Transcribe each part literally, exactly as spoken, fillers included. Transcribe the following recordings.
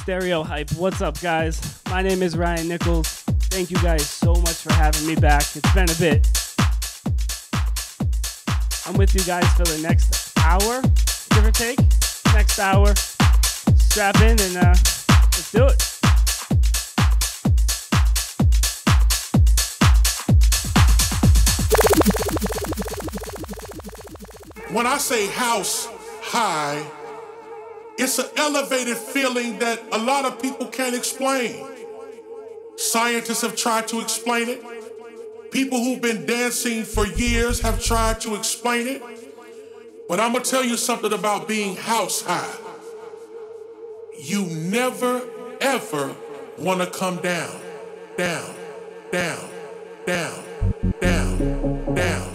Stereo Hype. What's up, guys? My name is Ryan Nichols. Thank you guys so much for having me back. It's been a bit. I'm with you guys for the next hour, give or take. Next hour. Strap in and uh, let's do it. When I say house high, it's an elevated feeling that a lot of people can't explain. Scientists have tried to explain it. People who've been dancing for years have tried to explain it. But I'm gonna tell you something about being house high. You never, ever wanna come down, down, down, down, down, down.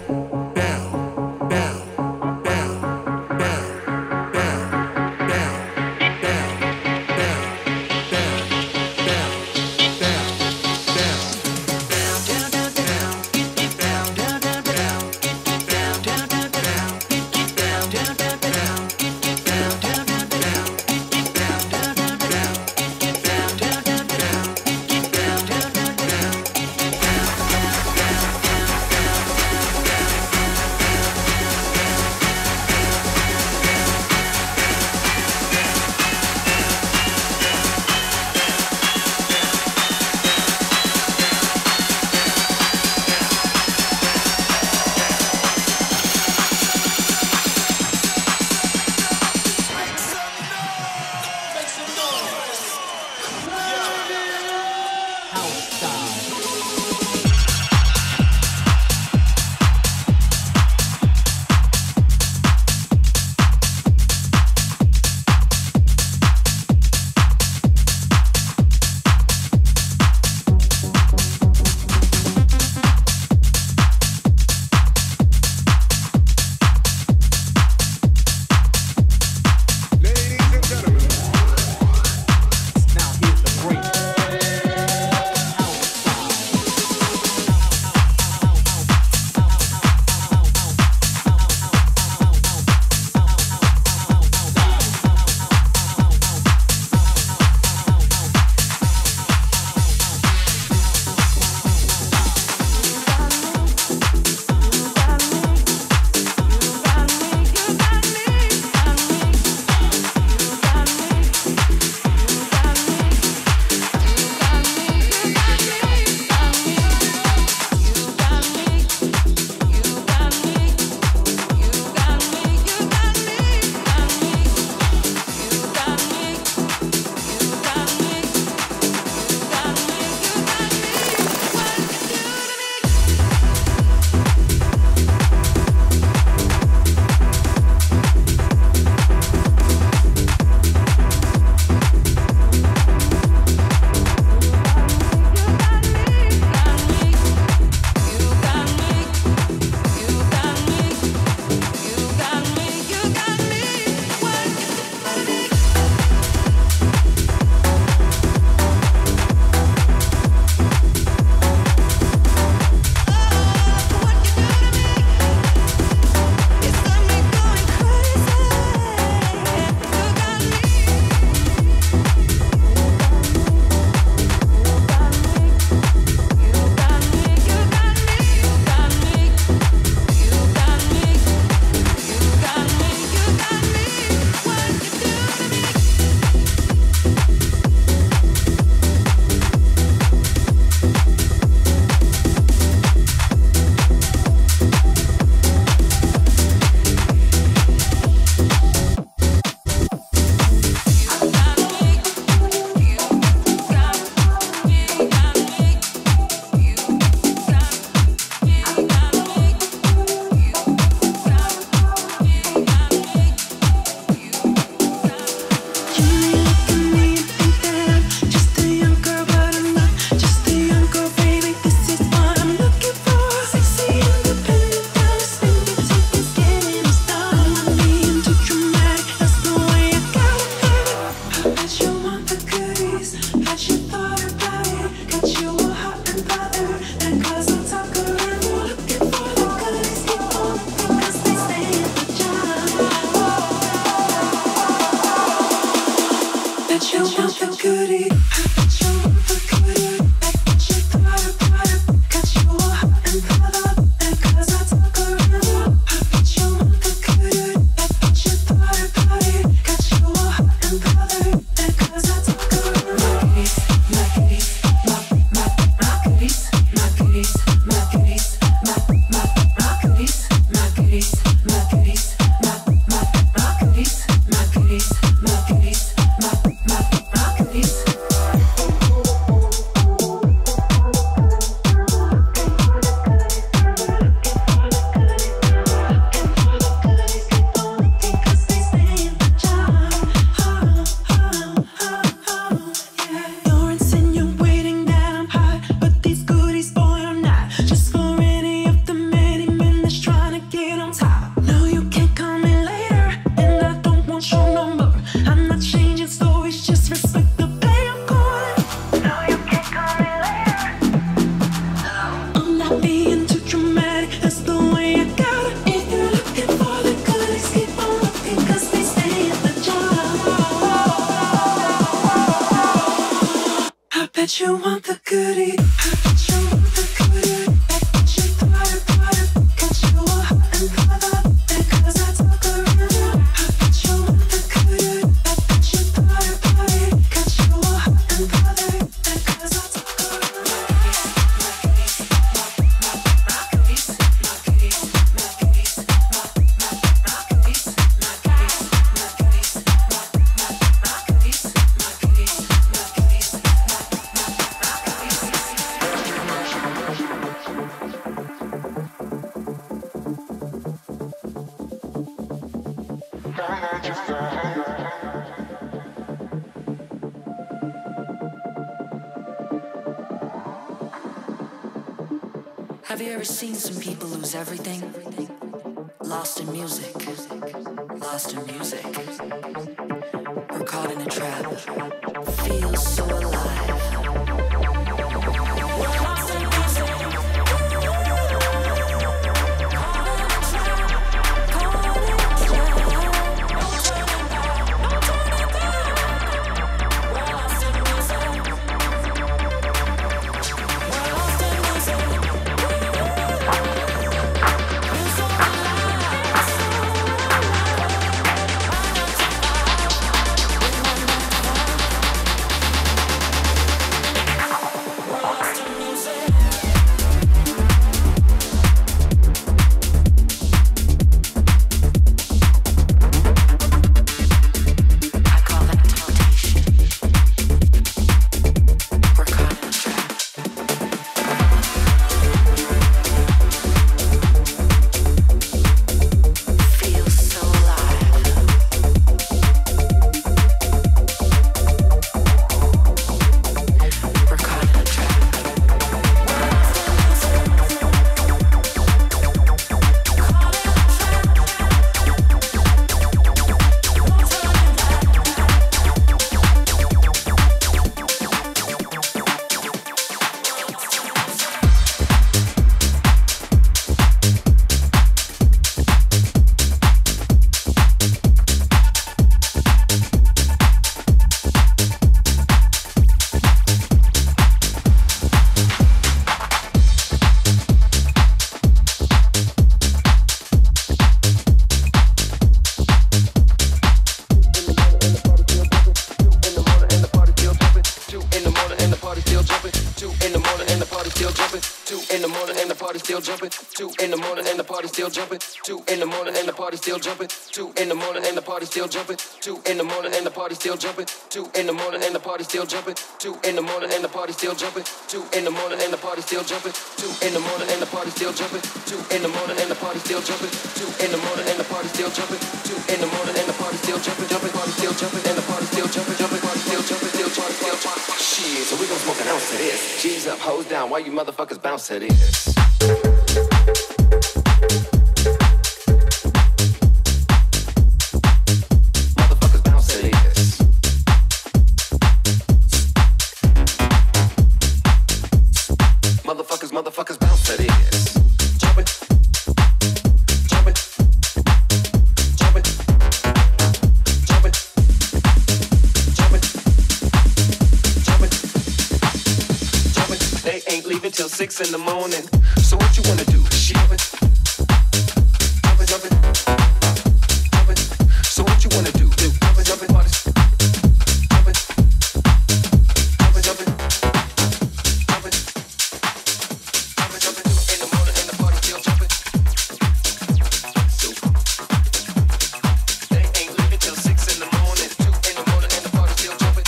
Have you ever seen some people lose everything? Lost in music, lost in music. We're caught in a trap, feel so alive. We're lost in music. Still jumping, two in the morning and the party still jumping, two in the morning and the party still jumping, two in the morning and the party still jumping, two in the morning and the party still jumping, two in the morning and the party still jumping, two in the morning and the party still jumping, two in the morning and the party still jumping, two in the morning and the party still jumping, two in the morning and the party still jumping, two in the morning and the party still jumping, jumping, party still jumping, and the party still jumping, jumping, party still jumping, still party still jumping. Shit, so we gon' smoke an ounce of this. G's up, hoes down, why you motherfuckers bounce to this? Motherfuckers bounce to this. Jump it, jump it, jump it, jump it, jump it, jump it, six in the morning. So what you wanna do? Shove it, jump it, jump it, jump it. So what you wanna do? Jump it, jump it, party. Jump it, jump it, jump it, jump it, jump it, jump it. In the morning and the party still jumping. So they ain't leaving till six in the morning. Two in the morning and the party still jumping.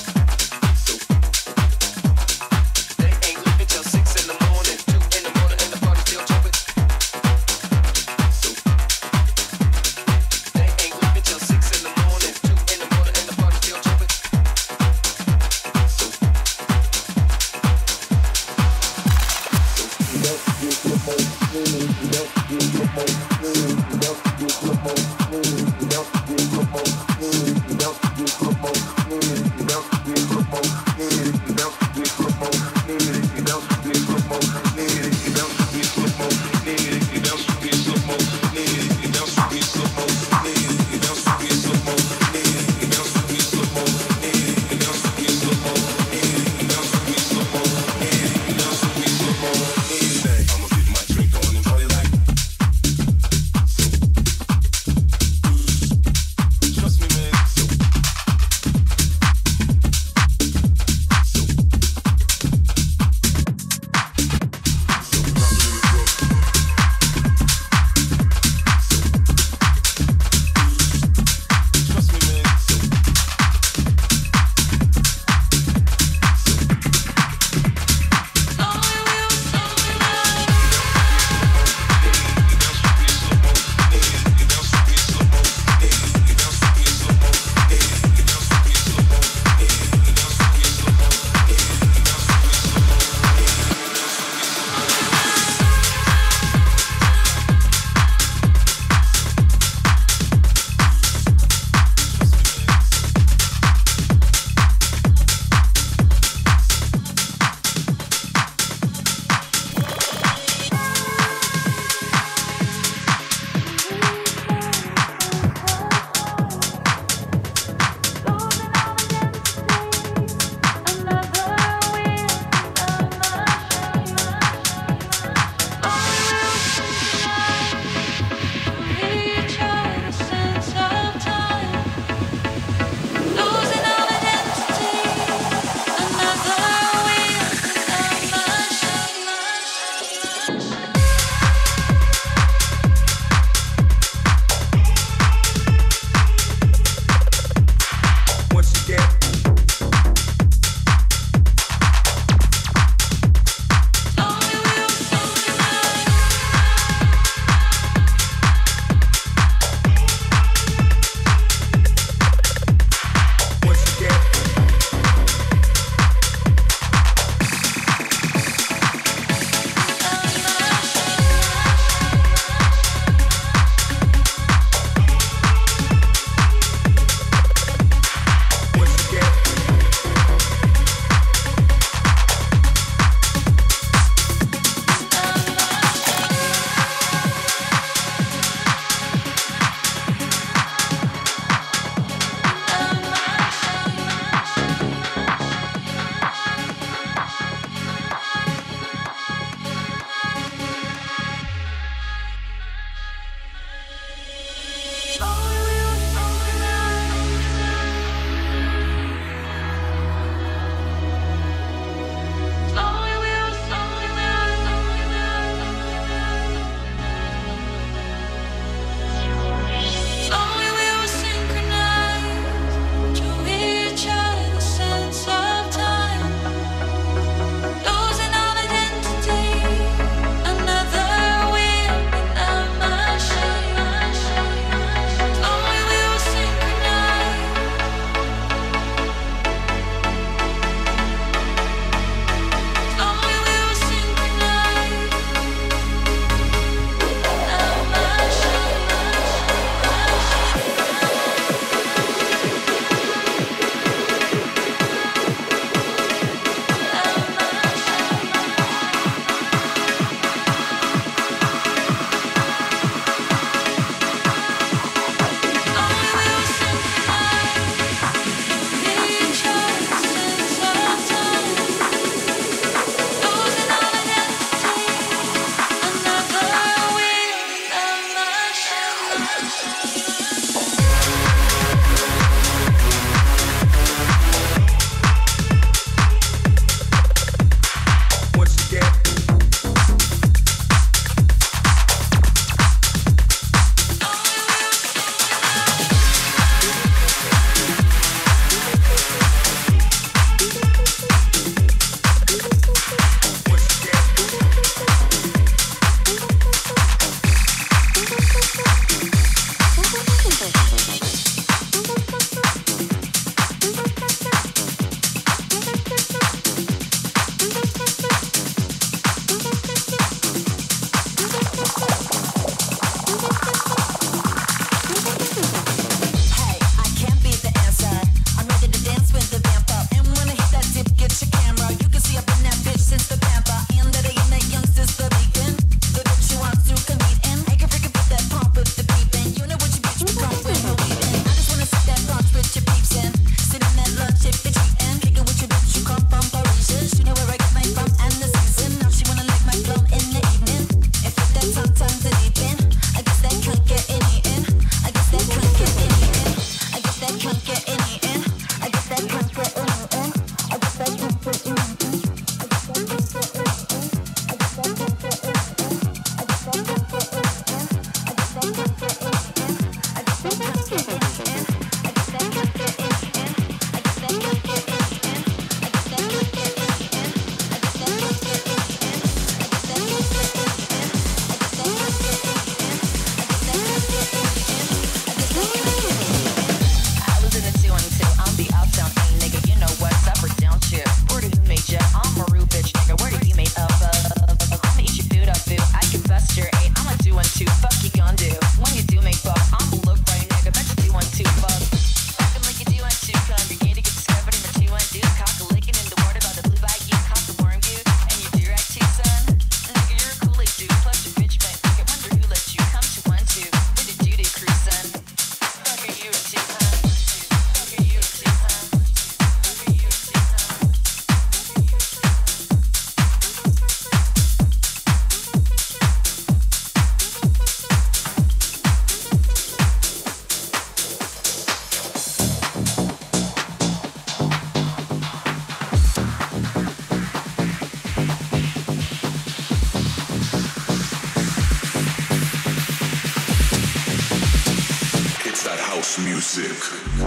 So they ain't leaving till six in the morning. Two in the morning and the house music.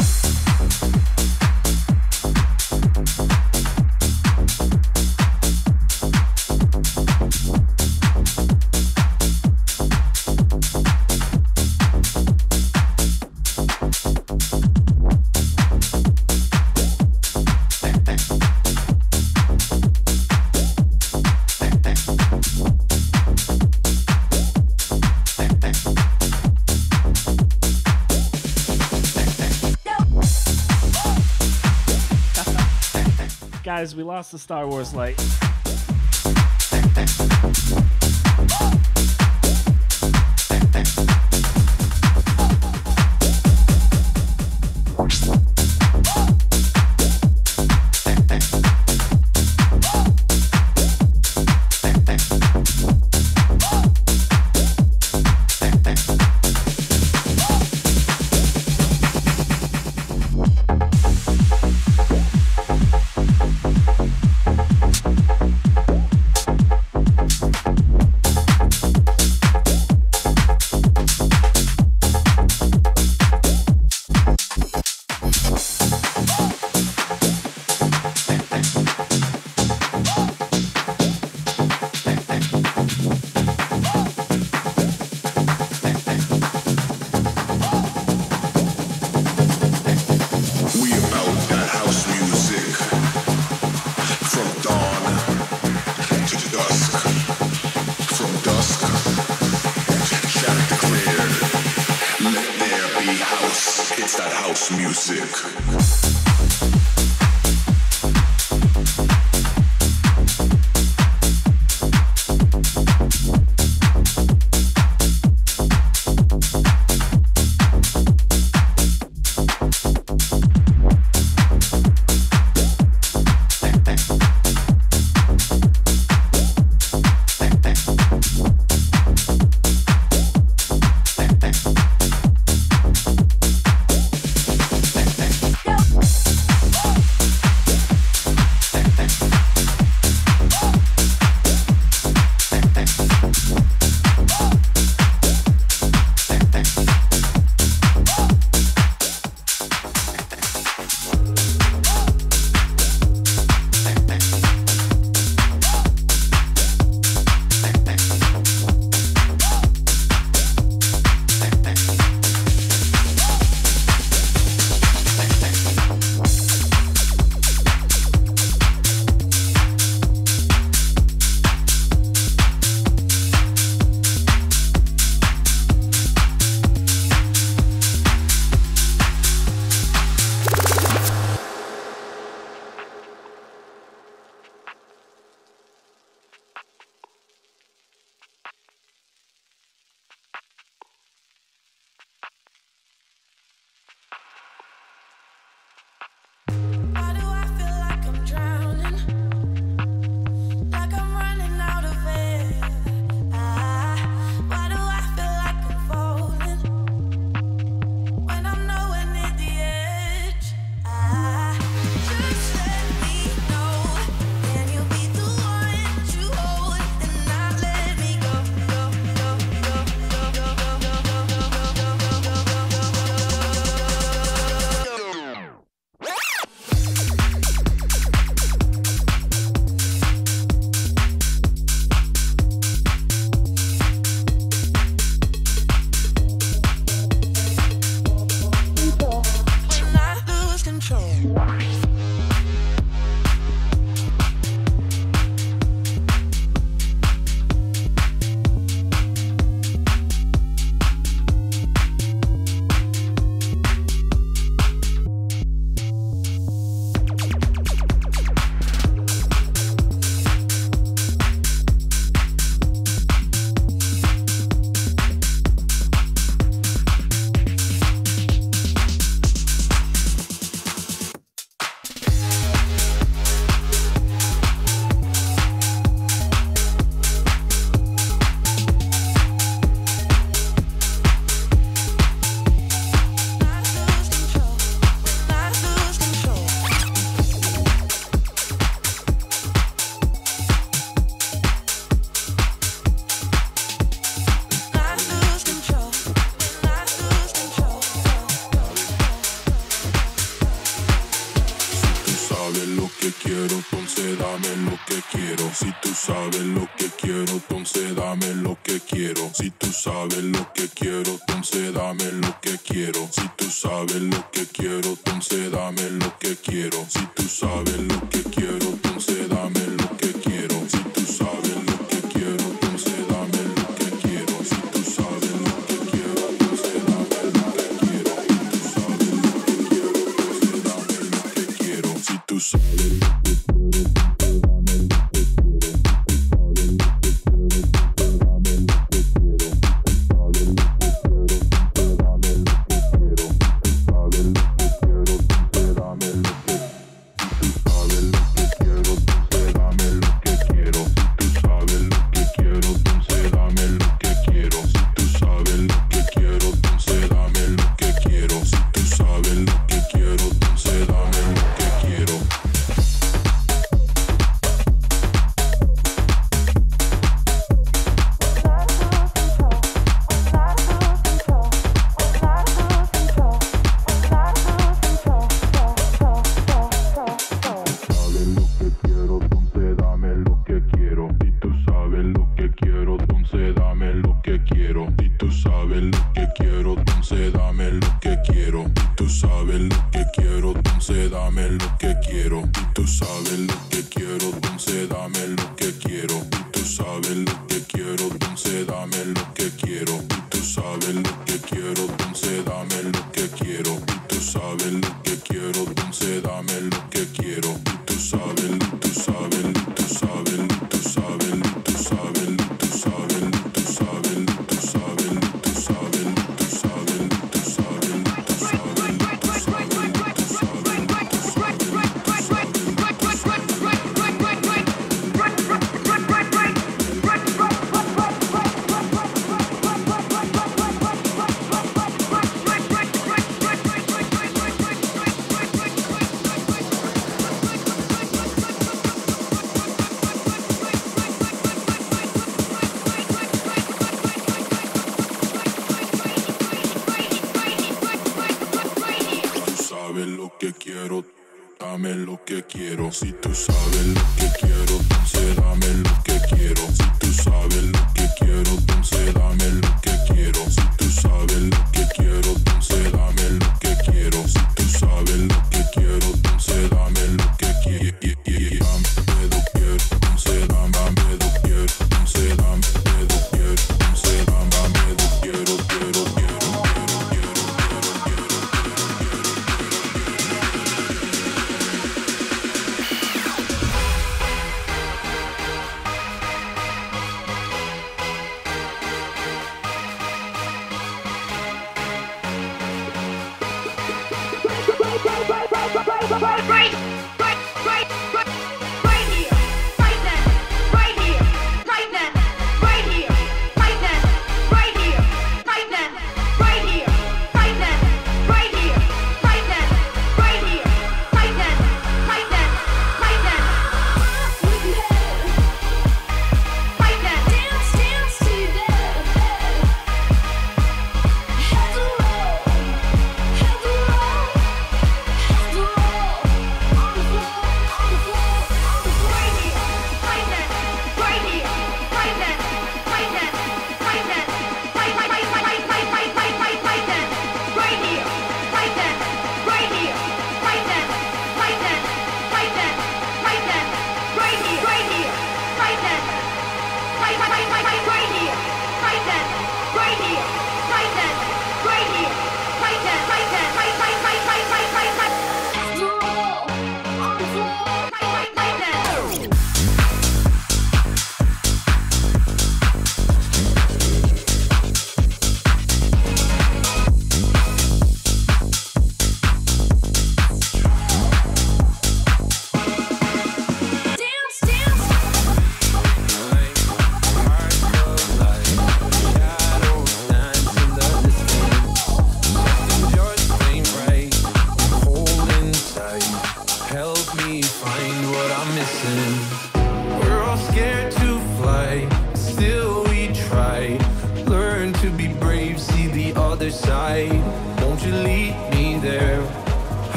Guys, we lost the Star Wars light. Yo. sabes lo que quiero, entonces dame lo que quiero. Si tú sabes lo que quiero, entonces dame lo que quiero. Si tú sabes lo que quiero, entonces dame lo que quiero. Si tú sabes lo que quiero, entonces dame lo que quiero. Si tú sabes lo que quiero, entonces dame lo que quiero. Si tú sabes lo que quiero, entonces dame lo que quiero. Si tú sabes lo que quiero, entonces dame lo que quiero. Si tú sabes lo que Si tú sabes lo que quiero, entonces dame lo que quiero. Si tú sabes lo que quiero, entonces dame lo que quiero. Si tú sabes lo que quiero, entonces dame lo que quiero. Si tú sabes lo que quiero, entonces dame lo que quiero. Dame lo que quiero, entonces dame lo que quiero. Entonces dame lo que quiero, entonces dame lo que quiero, quiero, quiero, quiero, quiero, Right, right, right, right, right here, right then, right here, right then, right here, right then, right here, right then, right here, right then, right here, right then, right here, right then, right then, right then, right then, dance, dance to that, head to roll, head to roll, head to roll.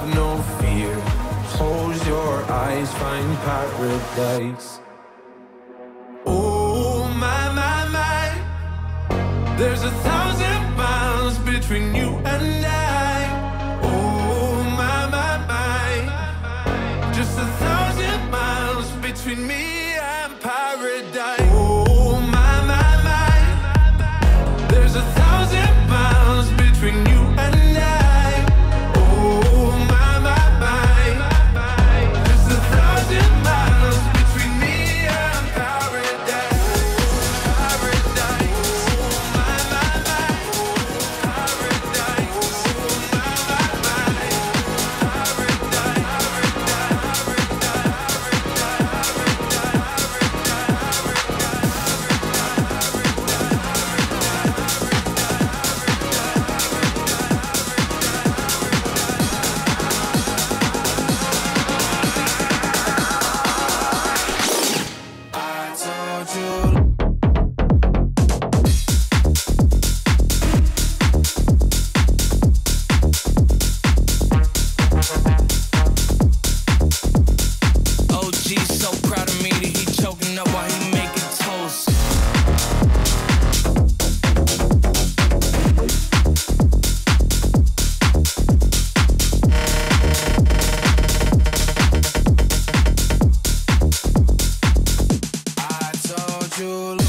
Find paradise. There's a thousand miles between you and I. Oh my, my, my. Just a thousand miles between me and paradise. Oh my, my, my. There's a thousand miles between you and I. Oh my, my, my. Just a thousand miles between me and paradise. Paradise. Oh my, my, my. Paradise. Oh my, my, my. Paradise. I told you. O G so proud of me that he choking up while he making toast. I told you.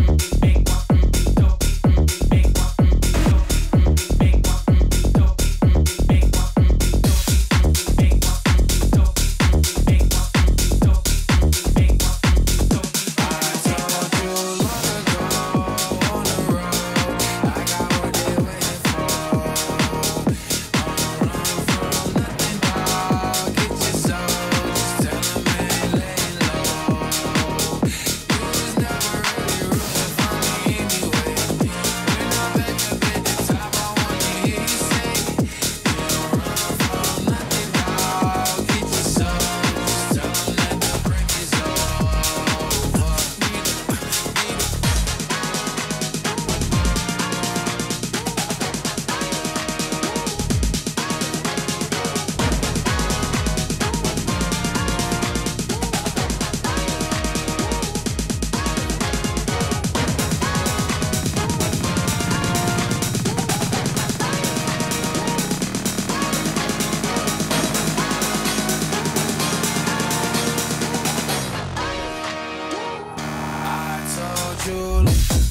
I told you.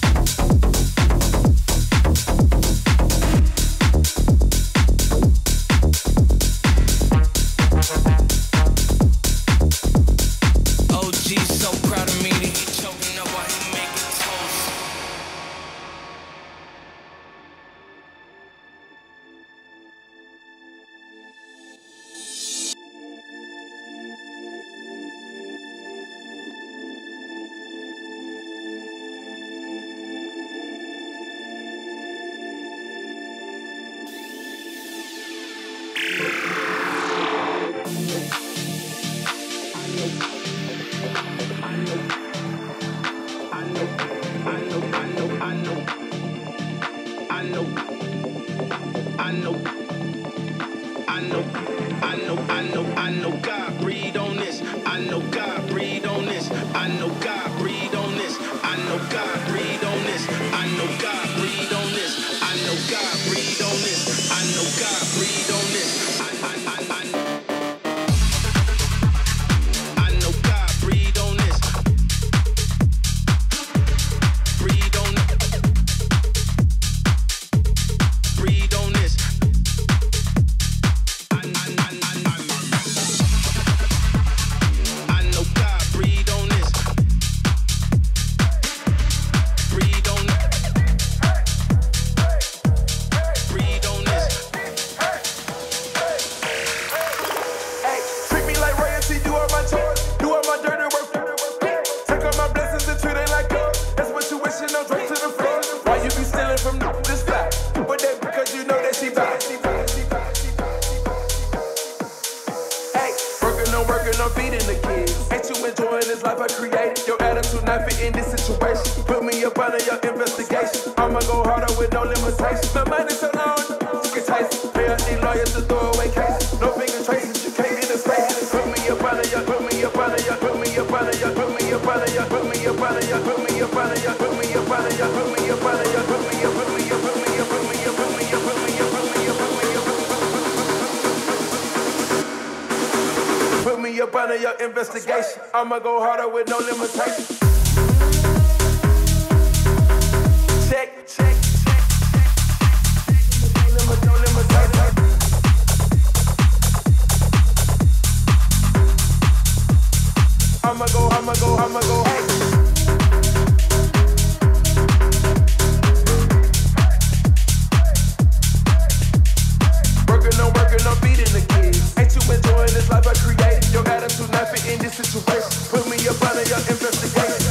O G so proud of me that he choking up while he making toast. Put me up, put me up, put me up, put me up, put me up, put me up, put me up, put me up, put me up, put me up. your investigation. I'ma go harder with no limitation. Check, check, check, check. No limit, no limitation. I'ma go, I'ma go, I'ma go, hey. Working on, working on beating the kids. Ain't you enjoying this life I created? Your attitude not fit in this situation. Put me up under your investigation.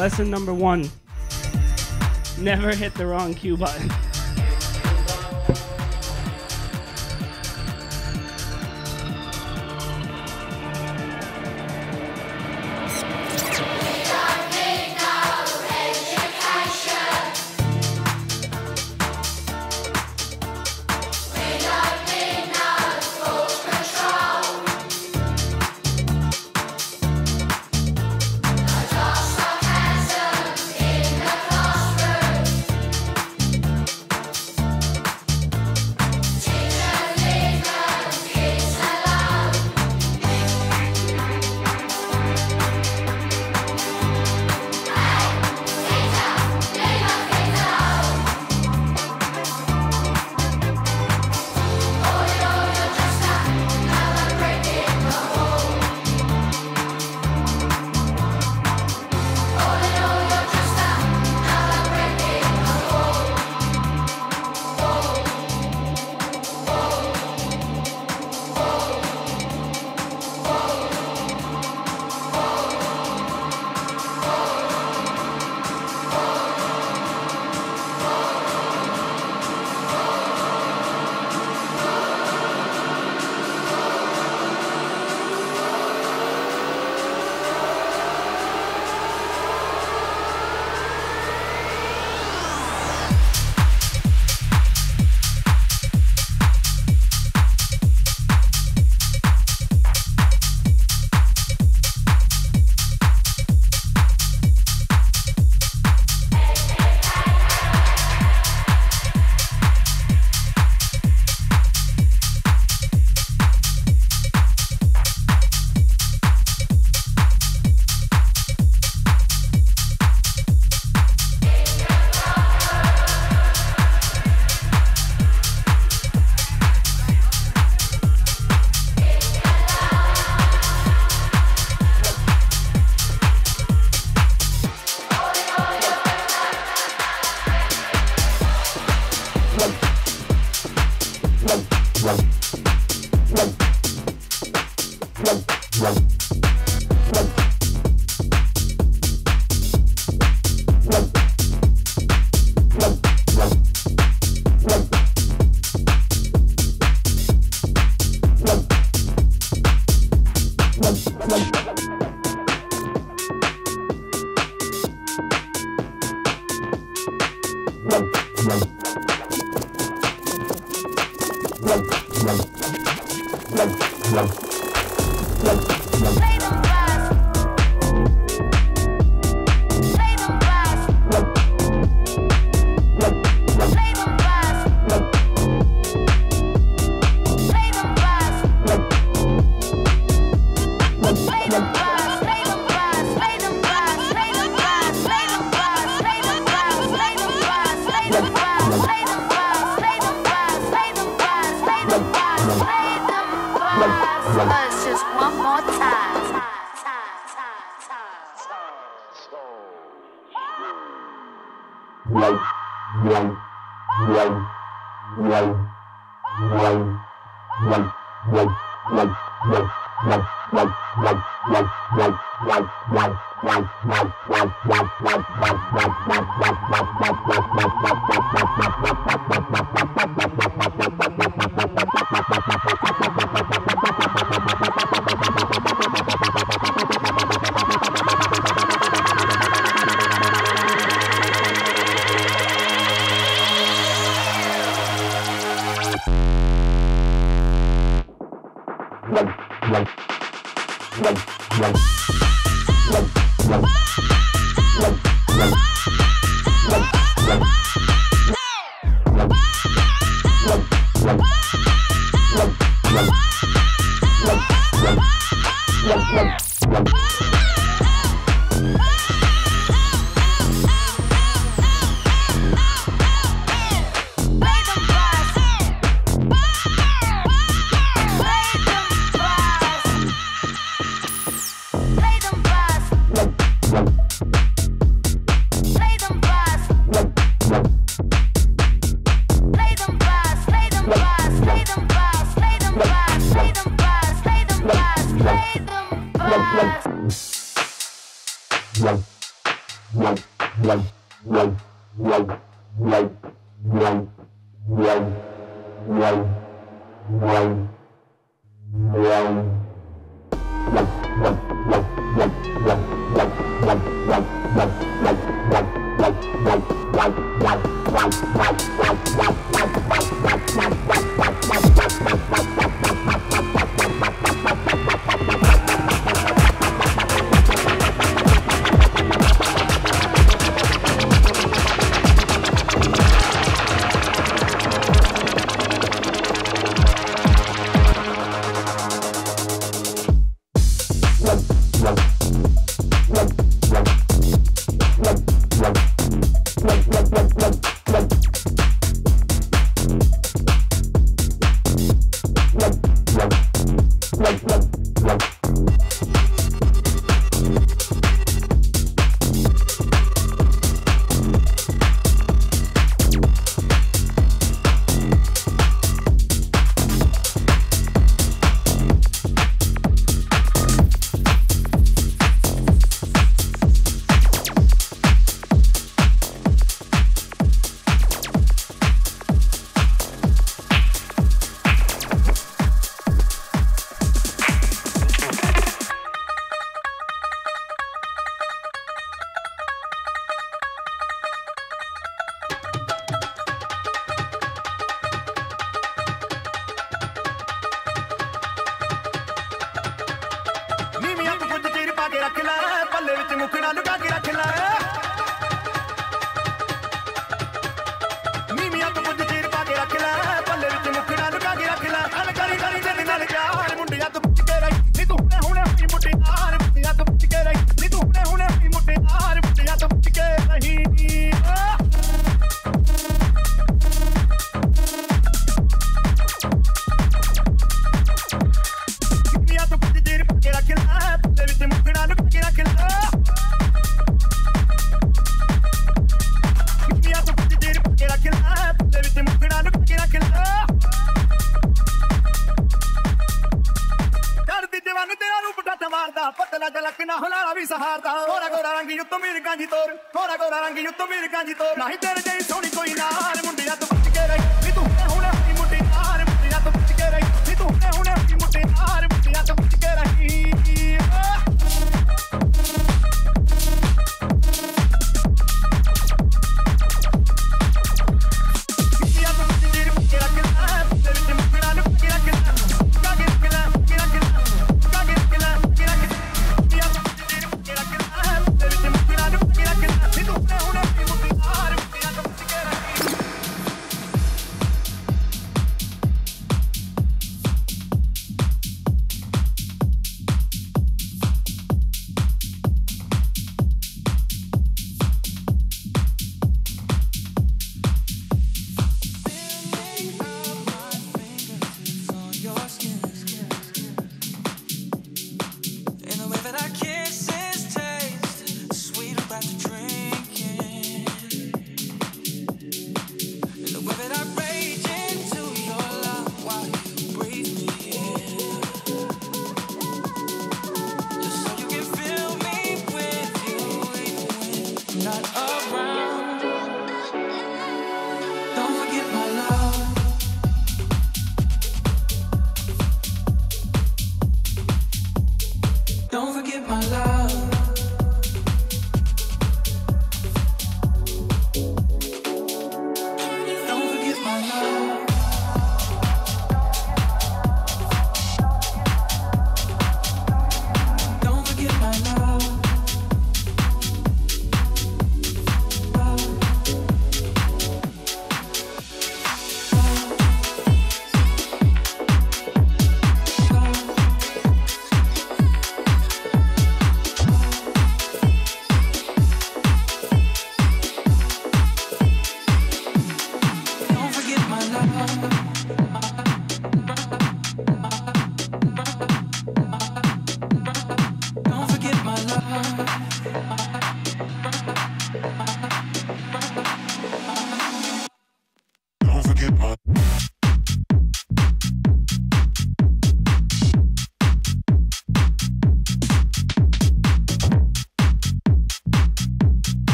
Lesson number one. Never hit the wrong cue button.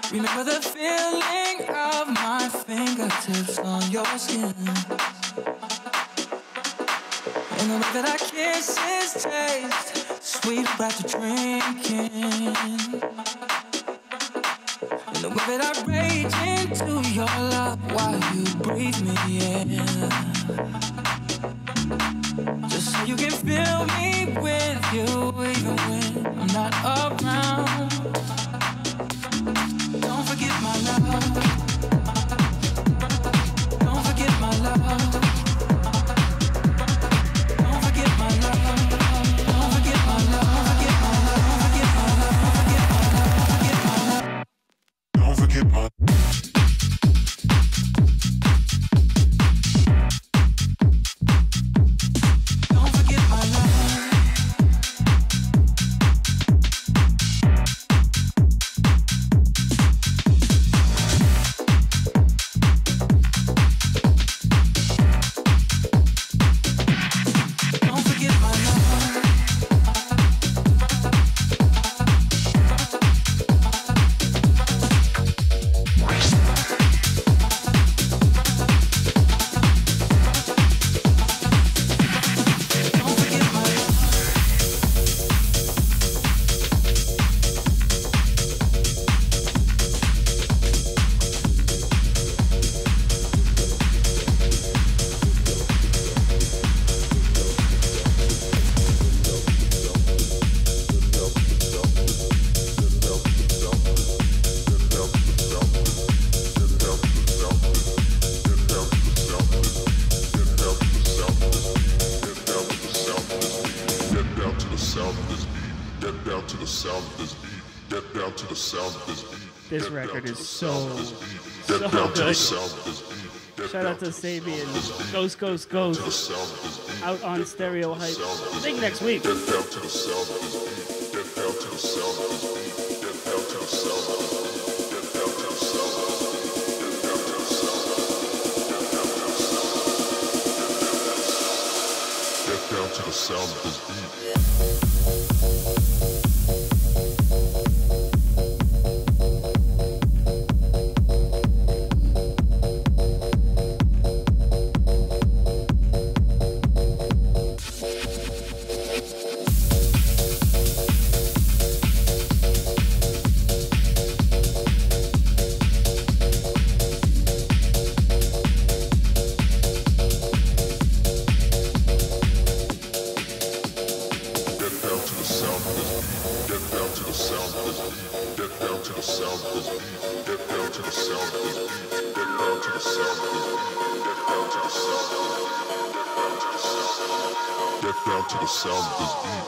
Remember the feeling of my fingertips on your skin, and the way that our kisses taste sweet after drinking, and the way that I rage into your love while you breathe me in, just so you can feel me with you even when I'm not around. Don't forget my love. Don't forget my love. Don't forget my love. Don't forget my love. Forget my love. Forget my love. Forget my love. Forget my love. Don't forget my. Don't forget my love. Don't forget my love. Don't forget my love. Get down to the sound of this beat. Get down to the sound of this beat. Get down to the sound of this beat. This Get record down is to the so, sound of this beat. so Get down to the good. sound of this beat. Get Shout down out to the sound of Sabian. this beat. Ghost, Ghost, To the Ghost. sound of this beat. Out on Stereo Hype. Sound of I this think beat. next week. Get down to the sound of this beat. Get down to the sound of this beat. Get down to the sound of this beat. Get down to the sound of this beat. Get down to the sound of this beat. Get down to the sound of this beat. Get down to the sound of this beat. Get down to the sound of this beat. Get down to the sound of this beat. Get down to the sound of this beat. Get down to the sound of this beat. Get down to the sound of this beat. Get down to the sound of this beat.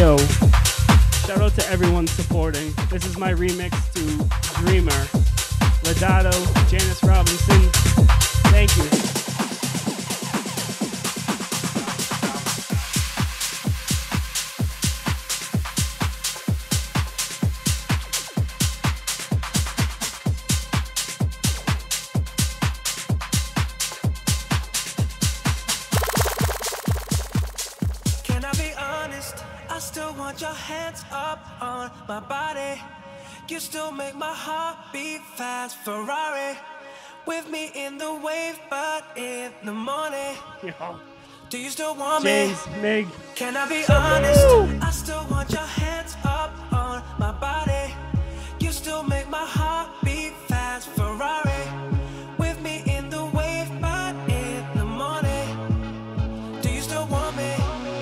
Yo, shout out to everyone supporting. This is my remix to Dreamer. Ladado, Janice Robinson, thank you. My body, you still make my heart beat fast. Ferrari, with me in the wave, but in the morning. Yo. Do you still want James, me? Mig. Can I be honest? Woo! I still want your hands up on my body. You still make my heart beat fast. Ferrari, with me in the wave, but in the morning. Do you still want me?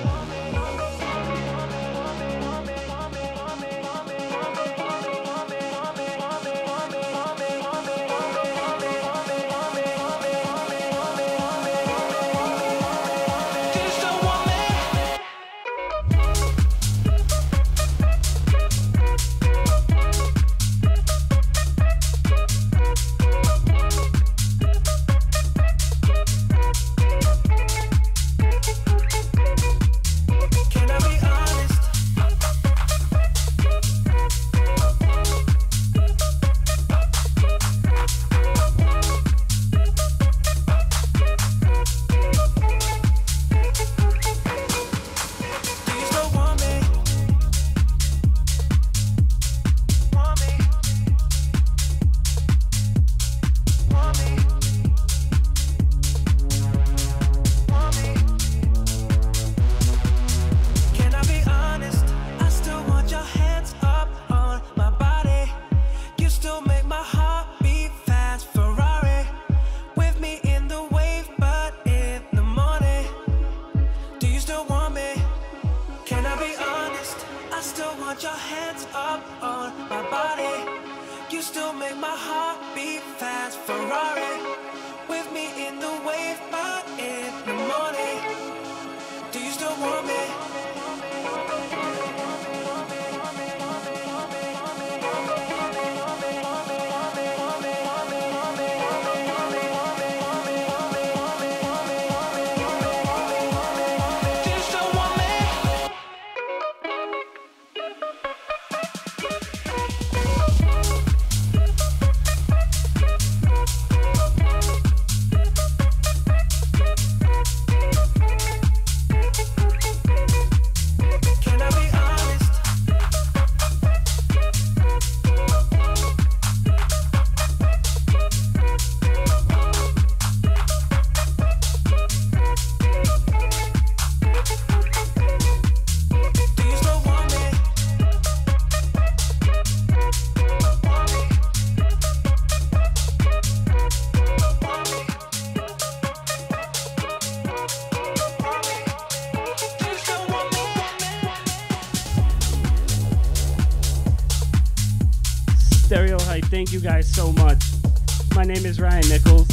Thank you guys so much. My name is Ryan Nichols.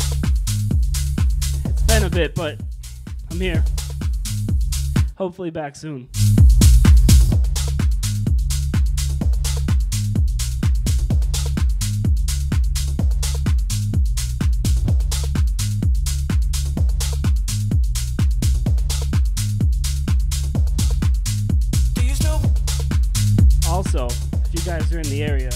It's been a bit, but I'm here. Hopefully back soon. Also, if you guys are in the area,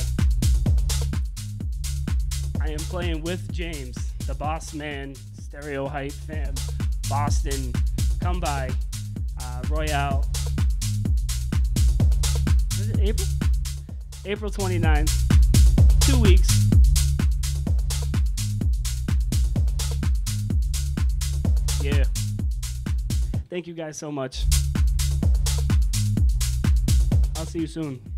I am playing with James, the Boss Man, Stereo Hype fam, Boston. Come by, uh, Royale. Is it April? April twenty-ninth. Two weeks. Yeah. Thank you guys so much. I'll see you soon.